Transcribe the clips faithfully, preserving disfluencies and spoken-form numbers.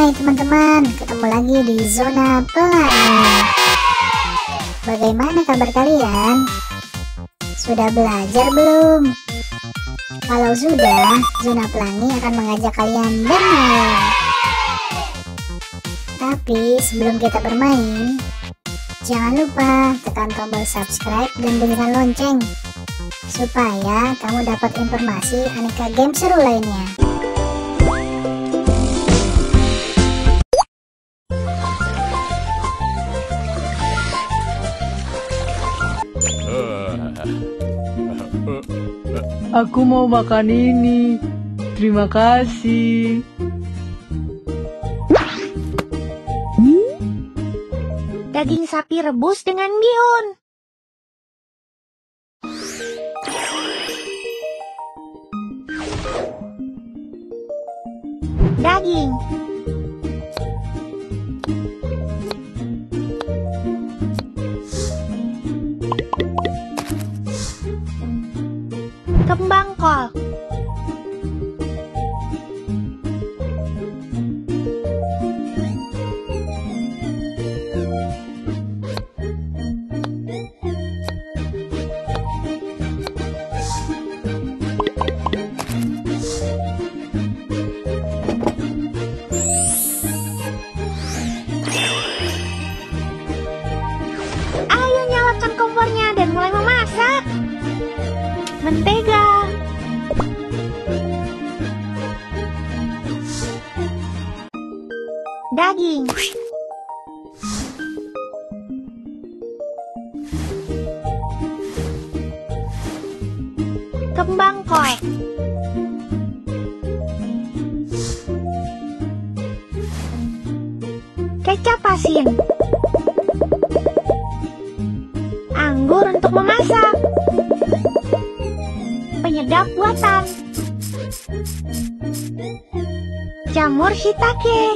Hai teman-teman, ketemu lagi di Zona Pelangi. Bagaimana kabar kalian? Sudah belajar belum? Kalau sudah, Zona Pelangi akan mengajak kalian bermain. Tapi sebelum kita bermain, jangan lupa tekan tombol subscribe dan bunyikan lonceng supaya kamu dapat informasi aneka game seru lainnya. Aku mau makan ini. Terima kasih. Daging sapi rebus dengan bihun. Daging. Kembang kol. Ayo nyalakan kompornya dan mulai memasak. Mentega. Daging. Kembang kol. Kecap asin. Anggur untuk memasak. Penyedap buatan. Jamur shiitake.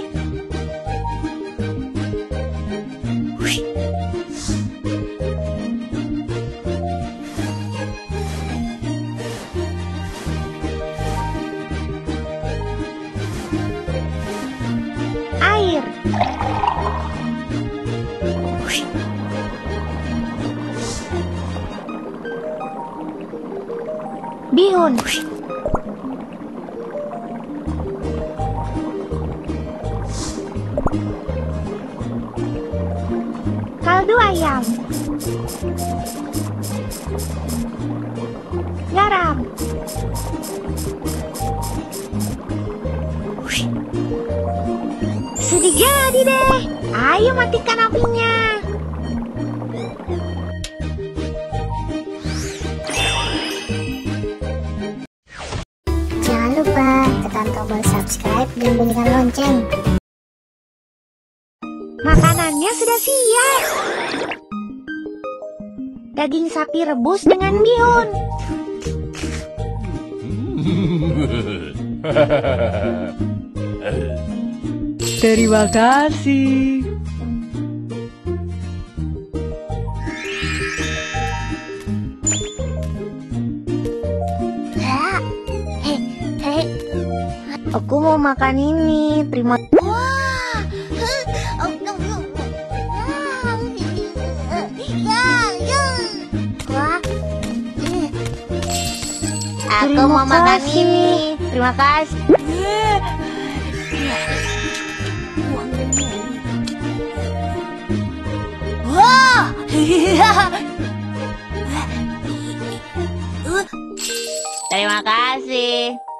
Air. Bihun. Kaldu ayam. Garam. Sudah jadi deh. Ayo matikan apinya. Jangan lupa tekan tombol subscribe dan bunyikan lonceng. Makanannya sudah siap. Daging sapi rebus dengan bihun. Terima kasih. Aku mau makan ini. Terima. Aku Terima mau makan kasih. ini. Terima kasih. Wah. Terima kasih.